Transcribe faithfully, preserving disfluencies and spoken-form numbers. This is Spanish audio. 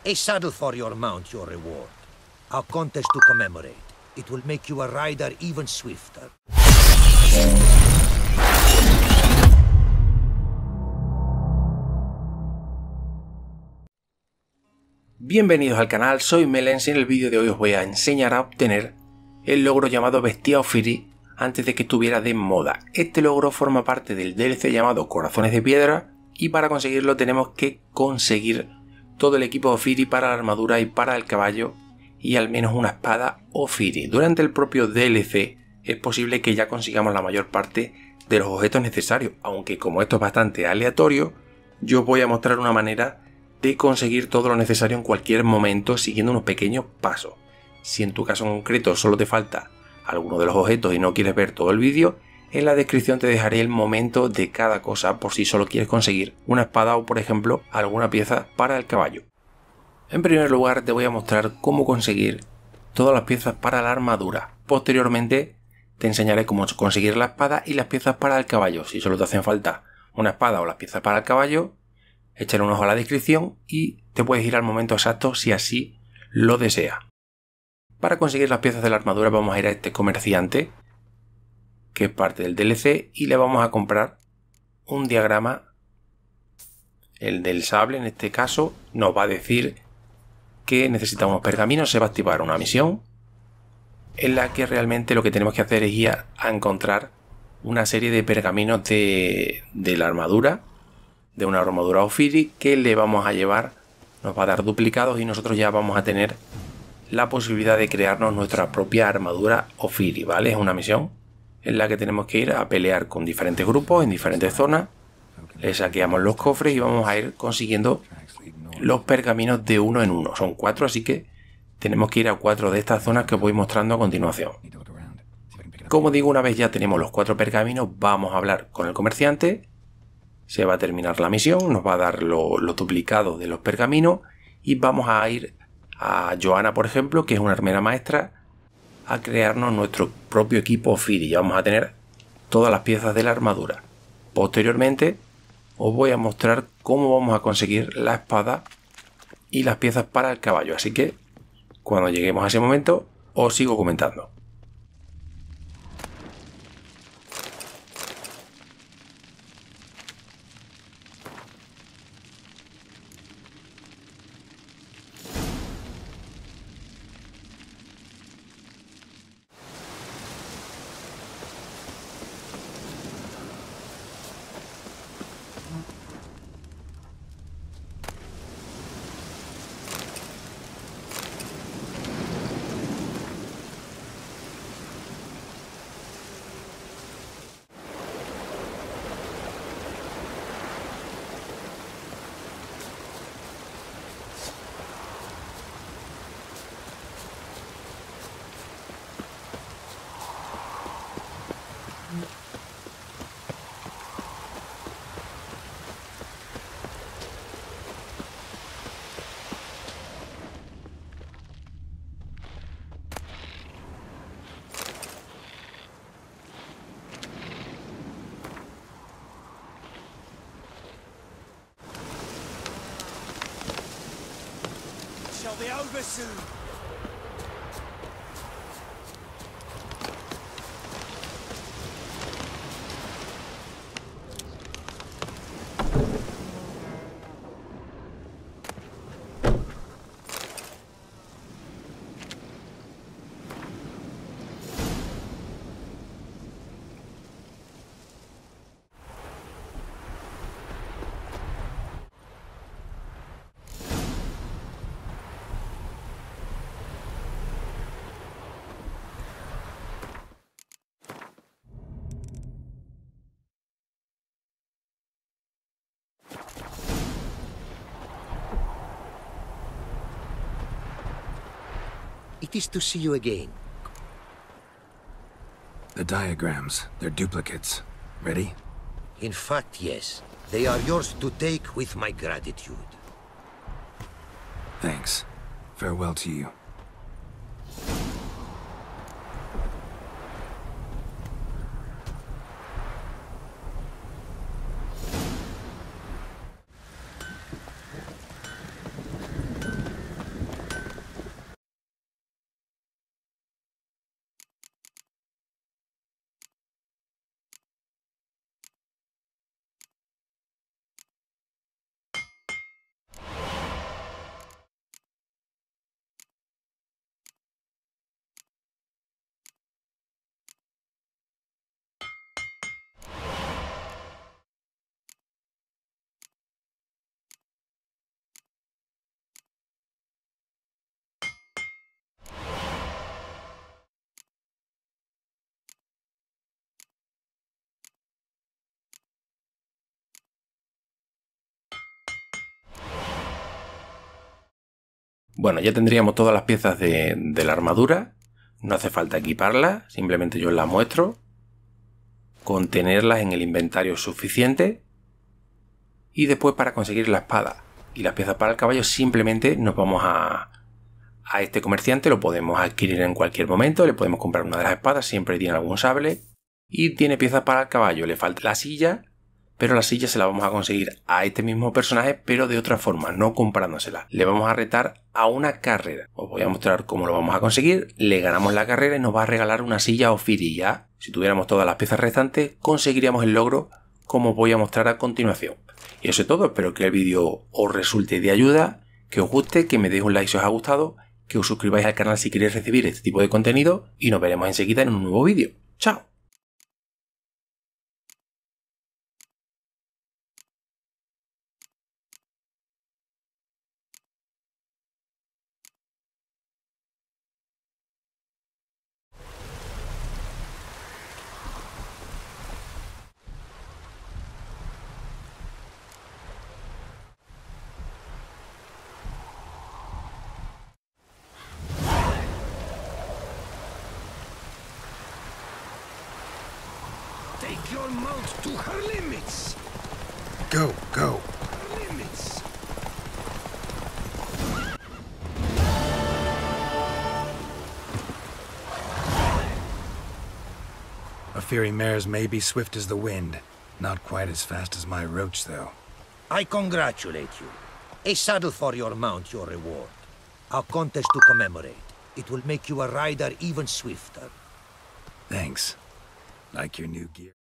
A saddle for your mount, your reward. A contest to commemorate. It will make you a rider even swifter. Bienvenidos al canal, soy Melens y en el vídeo de hoy os voy a enseñar a obtener el logro llamado Bestia Ofiri antes de que estuviera de moda. Este logro forma parte del D L C llamado Corazones de Piedra y para conseguirlo tenemos que conseguir todo el equipo Ofiri para la armadura y para el caballo y al menos una espada Ofiri. Durante el propio D L C es posible que ya consigamos la mayor parte de los objetos necesarios, aunque como esto es bastante aleatorio, yo os voy a mostrar una manera de conseguir todo lo necesario en cualquier momento siguiendo unos pequeños pasos. Si en tu caso en concreto solo te falta alguno de los objetos y no quieres ver todo el vídeo, en la descripción te dejaré el momento de cada cosa por si solo quieres conseguir una espada o por ejemplo alguna pieza para el caballo. En primer lugar te voy a mostrar cómo conseguir todas las piezas para la armadura. Posteriormente te enseñaré cómo conseguir la espada y las piezas para el caballo. Si solo te hacen falta una espada o las piezas para el caballo, échale un ojo a la descripción y te puedes ir al momento exacto si así lo deseas. Para conseguir las piezas de la armadura vamos a ir a este comerciante, que es parte del D L C, y le vamos a comprar un diagrama, el del sable en este caso. Nos va a decir que necesitamos pergaminos, se va a activar una misión en la que realmente lo que tenemos que hacer es ir a encontrar una serie de pergaminos de, de la armadura, de una armadura Ofiri, que le vamos a llevar, nos va a dar duplicados y nosotros ya vamos a tener la posibilidad de crearnos nuestra propia armadura Ofiri, ¿vale? Es una misión en la que tenemos que ir a pelear con diferentes grupos en diferentes zonas, le saqueamos los cofres y vamos a ir consiguiendo los pergaminos de uno en uno. Son cuatro, así que tenemos que ir a cuatro de estas zonas que os voy mostrando a continuación. Como digo, una vez ya tenemos los cuatro pergaminos, vamos a hablar con el comerciante. Se va a terminar la misión, nos va a dar los lo duplicados de los pergaminos y vamos a ir a Johanna, por ejemplo, que es una armera maestra, a crearnos nuestro propio equipo Ofiri. Ya vamos a tener todas las piezas de la armadura. Posteriormente os voy a mostrar cómo vamos a conseguir la espada y las piezas para el caballo, así que cuando lleguemos a ese momento os sigo comentando. Shall be over soon. It is to see you again. The diagrams, they're duplicates. Ready? In fact, yes. They are yours to take with my gratitude. Thanks. Farewell to you. Bueno, ya tendríamos todas las piezas de, de la armadura. No hace falta equiparlas, simplemente yo las muestro. Con tenerlas en el inventario es suficiente. Y después, para conseguir la espada y las piezas para el caballo, simplemente nos vamos a, a este comerciante. Lo podemos adquirir en cualquier momento, le podemos comprar una de las espadas, siempre tiene algún sable. Y tiene piezas para el caballo, le falta la silla, pero la silla se la vamos a conseguir a este mismo personaje, pero de otra forma, no comprándosela. Le vamos a retar a una carrera. Os voy a mostrar cómo lo vamos a conseguir. Le ganamos la carrera y nos va a regalar una silla Ophiri. Ya, si tuviéramos todas las piezas restantes, conseguiríamos el logro, como os voy a mostrar a continuación. Y eso es todo. Espero que el vídeo os resulte de ayuda, que os guste, que me deis un like si os ha gustado, que os suscribáis al canal si queréis recibir este tipo de contenido y nos veremos enseguida en un nuevo vídeo. ¡Chao! Take your mount to her limits. Go, go. Limits. Ophiri mares may be swift as the wind. Not quite as fast as my roach, though. I congratulate you. A saddle for your mount, your reward. A contest to commemorate. It will make you a rider even swifter. Thanks. Like your new gear.